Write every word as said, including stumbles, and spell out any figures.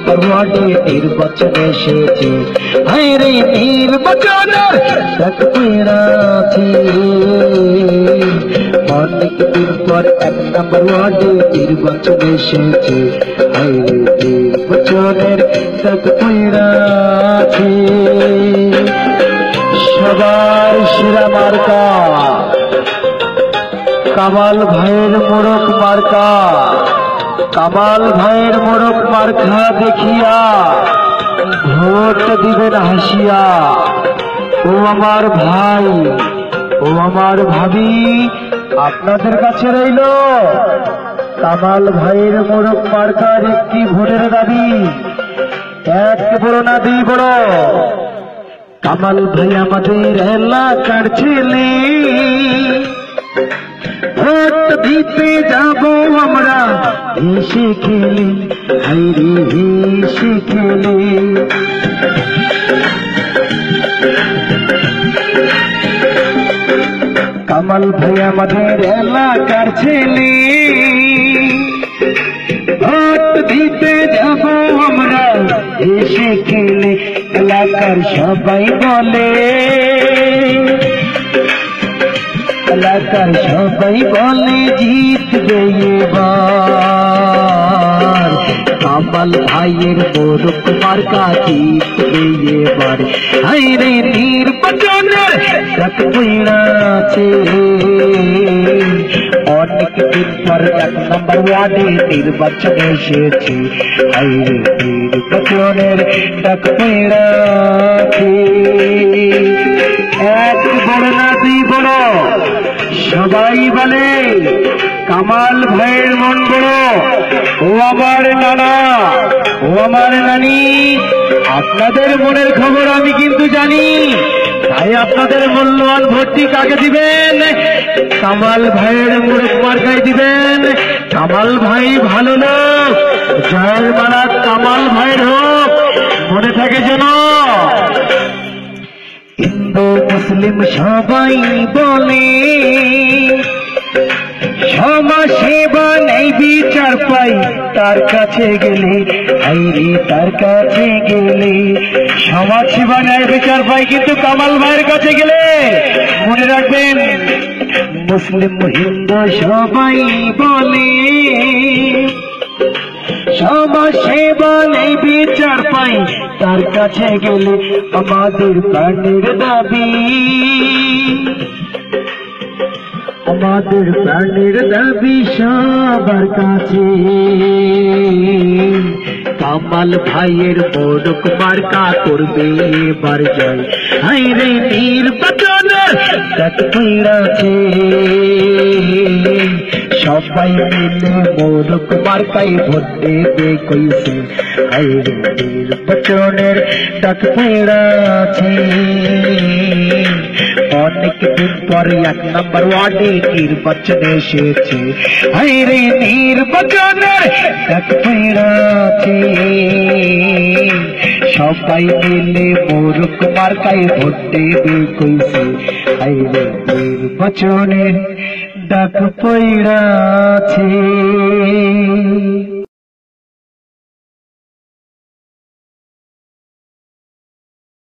নম্বর ওয়ার্ডে নির্বাচন এসেছে। হায় রে নির্বাচনের ডাক পড়েছে, অনেকদিন পর এক নম্বর ওয়ার্ডে নির্বাচন এসেছে। হায় রে নির্বাচনের ডাক পড়েছে। সবার সেরা মার্কা কামাল ভাইয়ের মোড়ক মার্কা, কামাল ভাইয়ের মোড়ক মার্কা দেখিয়া ভোট দিবেন হাসিয়া। ও আমার ভাই, ও আমার ভাবি, আপনাদের কাছে রইল কামাল ভাইয়ের মোড়ক মার্কার একটি ভোটের দাবি। এক বড় না দুই বড়, কামাল ভাই আমাদের এলাকার ছেলে, ভোট দিতে যাব আমরা হেসে খেলে, হাইরে হেসে খেলে। কামাল ভাই আমাদের এলাকার ছেলে, ভোট দিতে যাব আমরা হেসে খেলে। এলাকার সবাই বলে, এলাকার সবাই বলে জিতবে এবার, কামাল ভাইয়ের মোড়ক মার্কা জিতবে এবার। হায় রে নির্বাচনের ডাক পড়েছে, অনেকদিন পর এক নম্বর ওয়ার্ডে নির্বাচন এসেছে। হায় রে নির্বাচনের ডাক পড়েছে। এক বড় না দুই বড়, সবাই বলে কামাল ভাইয়ের মন বড়। ও আমার নানা, ও আমার নানি, আপনাদের মনের খবর আমি কিন্তু জানি। তাই আপনাদের মূল্যবান ভোটটি কাকে দিবেন? কামাল ভাইয়ের মোড়ক মার্কায় দিবেন। কামাল ভাই ভালো লোক, জয়ের মালা কামাল ভাইয়ের হোক, মনে থাকে যেন। হিন্দু মুসলিম সবাই বলে সমাজ সেবা নেই বিচার পাই তার কাছে গেলে। হাইরে তার কাছে গেলে সমাজ সেবা নেই বিচার পাই, কিন্তু কামাল ভাইয়ের কাছে গেলে মনে রাখবেন মুসলিম হিন্দু সবাই বলে সমাজ সেবা নেই বিচার পাই তার কাছে গেলে। আমাদের প্রাণের দাবি, আমাদের প্রাণের দাবি সবার কাছে, কামাল ভাইয়ের মোড়ক মার্কা করবে এবার জয়। হায় রে নির্বাচনের ডাক পড়েছে, সবাই মিলে মোড়ক মার্কায় ভোট দেবে কইছে। হায় রে নির্বাচনের ডাক পড়েছে, অনেকদিন পরে এক নম্বর ওয়ার্ডে নির্বাচন এসেছে। হায় রে নির্বাচনের ডাক পড়েছে, সবাই মিলে মোড়ক মার্কায় ভোট দেবে কইছে। হায় রে নির্বাচনের ডাক পড়েছে।